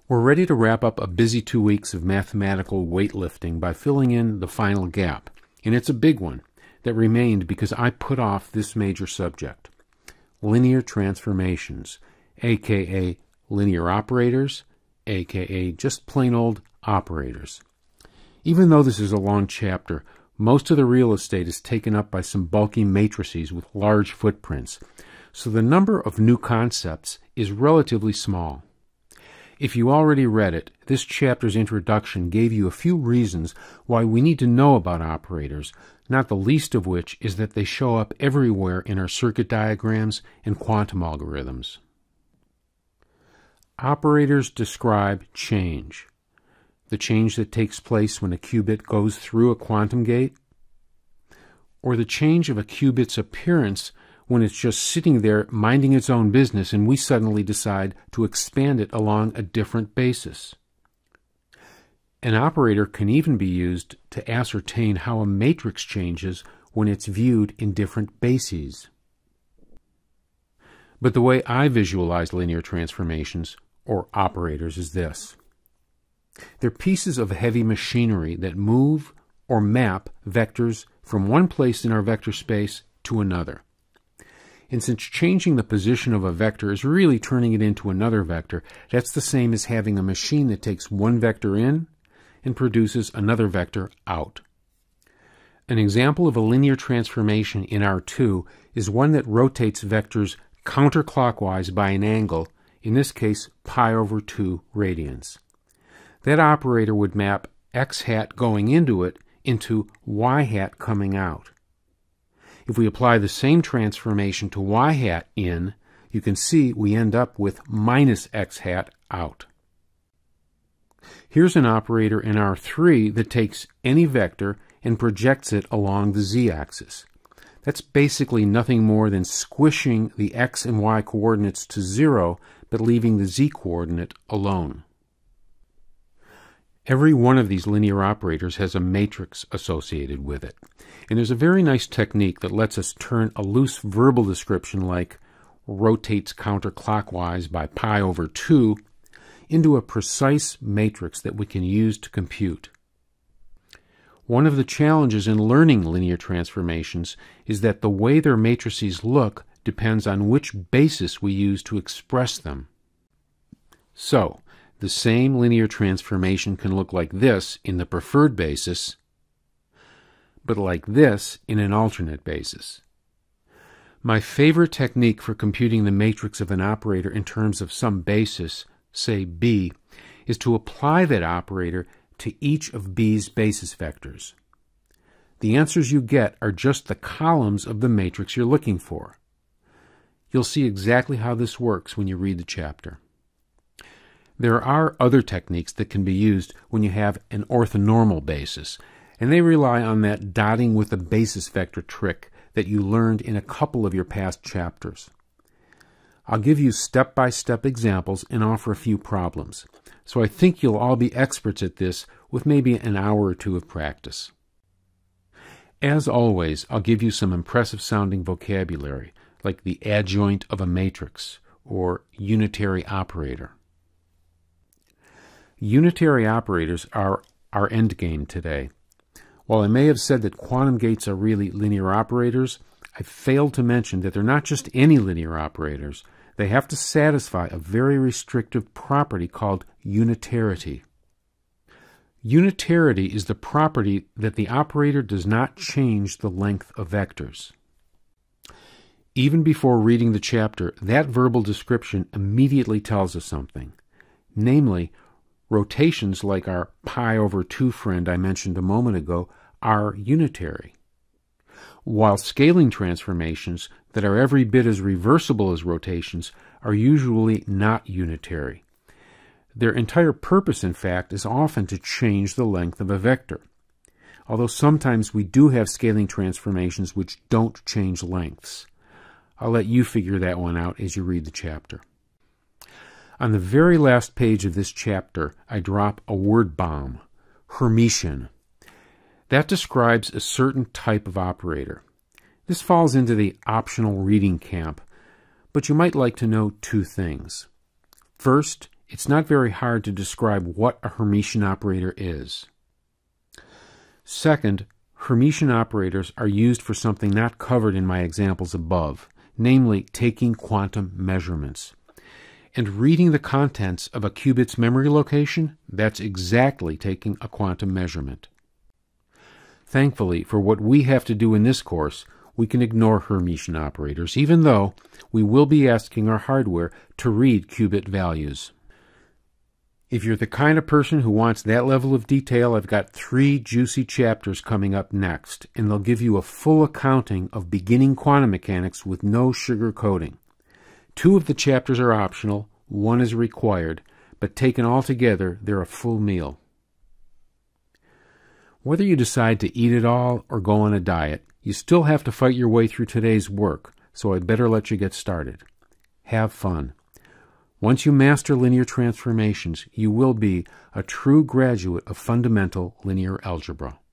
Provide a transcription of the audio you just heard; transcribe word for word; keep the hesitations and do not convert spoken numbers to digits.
We're ready to wrap up a busy two weeks of mathematical weightlifting by filling in the final gap, and it's a big one that remained because I put off this major subject. Linear transformations, aka linear operators, aka just plain old operators. Even though this is a long chapter, most of the real estate is taken up by some bulky matrices with large footprints, so the number of new concepts is relatively small. If you already read it, this chapter's introduction gave you a few reasons why we need to know about operators, not the least of which is that they show up everywhere in our circuit diagrams and quantum algorithms. Operators describe change. The change that takes place when a qubit goes through a quantum gate, or the change of a qubit's appearance when it's just sitting there minding its own business and we suddenly decide to expand it along a different basis. An operator can even be used to ascertain how a matrix changes when it's viewed in different bases. But the way I visualize linear transformations, or operators, is this. They're pieces of heavy machinery that move or map vectors from one place in our vector space to another. And since changing the position of a vector is really turning it into another vector, that's the same as having a machine that takes one vector in and produces another vector out. An example of a linear transformation in R two is one that rotates vectors counterclockwise by an angle, in this case pi over two radians. That operator would map x hat going into it into y hat coming out. If we apply the same transformation to y hat in, you can see we end up with minus x hat out. Here's an operator in R three that takes any vector and projects it along the z-axis. That's basically nothing more than squishing the x and y coordinates to zero, but leaving the z-coordinate alone. Every one of these linear operators has a matrix associated with it. And there's a very nice technique that lets us turn a loose verbal description like rotates counterclockwise by pi over two into a precise matrix that we can use to compute. One of the challenges in learning linear transformations is that the way their matrices look depends on which basis we use to express them. So, the same linear transformation can look like this in the preferred basis, but like this in an alternate basis. My favorite technique for computing the matrix of an operator in terms of some basis, say B, is to apply that operator to each of B's basis vectors. The answers you get are just the columns of the matrix you're looking for. You'll see exactly how this works when you read the chapter. There are other techniques that can be used when you have an orthonormal basis, and they rely on that dotting with the basis vector trick that you learned in a couple of your past chapters. I'll give you step-by-step examples and offer a few problems, so I think you'll all be experts at this with maybe an hour or two of practice. As always, I'll give you some impressive-sounding vocabulary, like the adjoint of a matrix or unitary operator. Unitary operators are our endgame today. While I may have said that quantum gates are really linear operators, I failed to mention that they're not just any linear operators. They have to satisfy a very restrictive property called unitarity. Unitarity is the property that the operator does not change the length of vectors. Even before reading the chapter, that verbal description immediately tells us something. Namely, rotations like our pi over two friend I mentioned a moment ago are unitary, while scaling transformations that are every bit as reversible as rotations are usually not unitary. Their entire purpose, in fact, is often to change the length of a vector, although sometimes we do have scaling transformations which don't change lengths. I'll let you figure that one out as you read the chapter. On the very last page of this chapter, I drop a word bomb, Hermitian. That describes a certain type of operator. This falls into the optional reading camp, but you might like to know two things. First, it's not very hard to describe what a Hermitian operator is. Second, Hermitian operators are used for something not covered in my examples above, namely taking quantum measurements. And reading the contents of a qubit's memory location, that's exactly taking a quantum measurement. Thankfully, for what we have to do in this course, we can ignore Hermitian operators, even though we will be asking our hardware to read qubit values. If you're the kind of person who wants that level of detail, I've got three juicy chapters coming up next, and they'll give you a full accounting of beginning quantum mechanics with no sugar coating. Two of the chapters are optional, one is required, but taken all together, they're a full meal. Whether you decide to eat it all or go on a diet, you still have to fight your way through today's work, so I'd better let you get started. Have fun. Once you master linear transformations, you will be a true graduate of fundamental linear algebra.